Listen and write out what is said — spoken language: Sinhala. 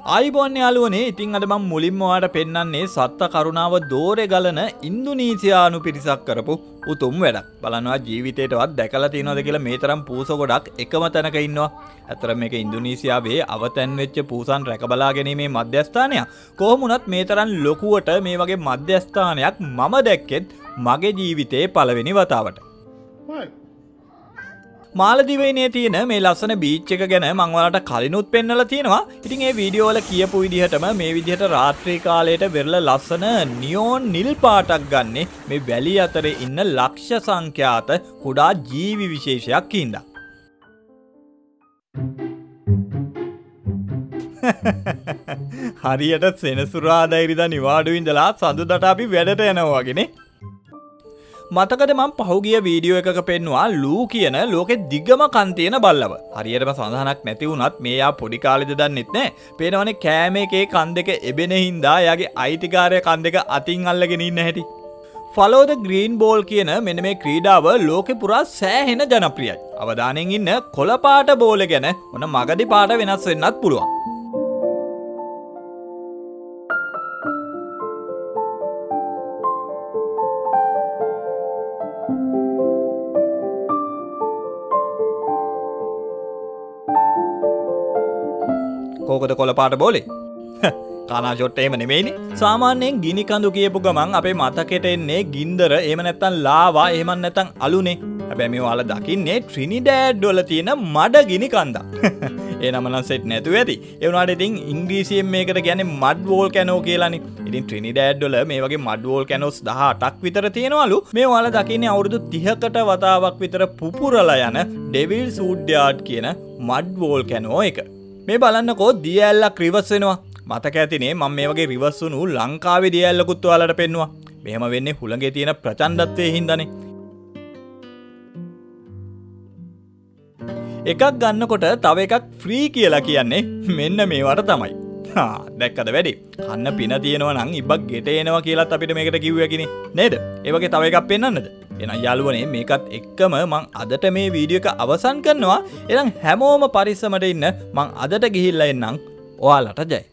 ආයිබෝන් යාළුවනේ ඉතින් අද මම මුලින්ම ඔයාලට පෙන්නන්නේ සත්ත්ව කරුණාව දෝරේ ගලන ඉන්දුනීසියානු පිරිසක් කරපු උතුම් වැඩක්. බලනවා ජීවිතේටවත් දැකලා තියෙනවද කියලා මේ තරම් පූස ගොඩක් එකම තැනක ඉන්නවා. අතර මේක ඉන්දුනීසියාවේ අවතැන් වෙච්ච පූසන් රැක බලා ගැනීමේ මධ්‍යස්ථානයක්. කොහොම වුණත් මේ තරම් ලොකුවට මේ වගේ මධ්‍යස්ථානයක් මම දැක්කෙත් මගේ ජීවිතේ පළවෙනි වතාවට. මාලදිවයිනේ තියෙන මේ ලස්සන බීච් එක ගැන මම ඔයාලට කලිනුත් පෙන්නලා තියෙනවා. ඉතින් මේ වීඩියෝ වල කියපු විදිහටම මේ විදිහට රාත්‍රී කාලයට වෙරළ ලස්සන නියෝන් නිල් පාටක් ගන්නෙ මේ වැලි අතරේ ඉන්න ලක්ෂ සංඛ්‍යාත කුඩා ජීවි විශේෂයක් හින්දා. හරියට සෙනසුරාදා ඉරිදා නිවාඩු ඉඳලා සඳුදාට අපි වැඩට යනවා වගේනේ. මතකද මම පහුගිය වීඩියෝ එකක පෙන්නුවා ලූ කියන ලෝකෙ දිගම කන් තියෙන බල්ලව. හරියටම සඳහනක් නැති වුණත් මේ යා පොඩි කාලෙද දන්නෙත් නෑ. පේනවනේ කෑම එකේ කන් දෙක එබෙන හින්දා එයාගේ අයිතිකාරය කන් දෙක අතින් අල්ලගෙන ඉන්න හැටි. Follow the green ball කියන මෙන්න මේ ක්‍රීඩාව ලෝකෙ පුරා සෑහෙන ජනප්‍රියයි. අවධානයෙන් ඉන්න කොළ පාට බෝල ගැන ඔන්න මගදී පාට වෙනස් වෙන්නත් පුළුවන්. කෝකද කොළ පාට බෝලේ කානා ෂොට් එහෙම නෙමෙයිනේ. සාමාන්‍යයෙන් ගිනි කඳු කියපු ගමන් අපේ මතකෙට එන්නේ ගින්දර එහෙම නැත්නම් ලාවා එහෙම නැත්නම් අලුනේ. හැබැයි මේ ඔයාලා දකින්නේ ට්‍රිනිඩෑඩ් වල තියෙන මඩ ගිනි කන්දක්. ඒ නම නම් සෙට් නැතුව ඇති. ඒ වුණාට ඉතින් ඉංග්‍රීසියෙන් මේකට කියන්නේ මඩ් වෝල්කැනෝ කියලානේ. ඉතින් ට්‍රිනිඩෑඩ් වල මේ වගේ මඩ් වෝල්කැනෝස් 18ක් විතර තියෙනවලු. මේ ඔයාලා දකින්නේ අවුරුදු 30කට වතාවක් විතර පුපුරලා යන ඩෙවිල්ස් වුඩ්යාඩ් කියන මඩ් වෝල්කැනෝ එක. මේ බලන්නකෝ දිය ඇල්ලක් රිවර්ස් වෙනවා. මතක ඇතිනේ මම මේ වගේ රිවර්ස් වුණු ලංකාවේ දිය ඇල්ලකුත් ඔයාලට පෙන්නුවා. මෙහෙම වෙන්නේ හුළඟේ තියෙන ප්‍රචණ්ඩත්වයේ හින්දානේ. එකක් ගන්නකොට තව එකක් ෆ්‍රී කියලා කියන්නේ මෙන්න මේවට තමයි. දැක්කද වැඩි? කන්න පින තියෙනවා නම් ඉබ්බක් ගෙට එනවා කියලාත් අපිට මේකට කිව්වා කිනේ. නේද? ඒ වගේ තව එකක් පෙන්වන්නද? එහෙනම් යාළුවනේ මේකත් එක්කම මං අදට මේ වීඩියෝ එක අවසන් කරනවා. එහෙනම් හැමෝම පරිස්සමට ඉන්න. මං අදට ගිහිල්ලා එන්නම්. ඔයාලට ජය.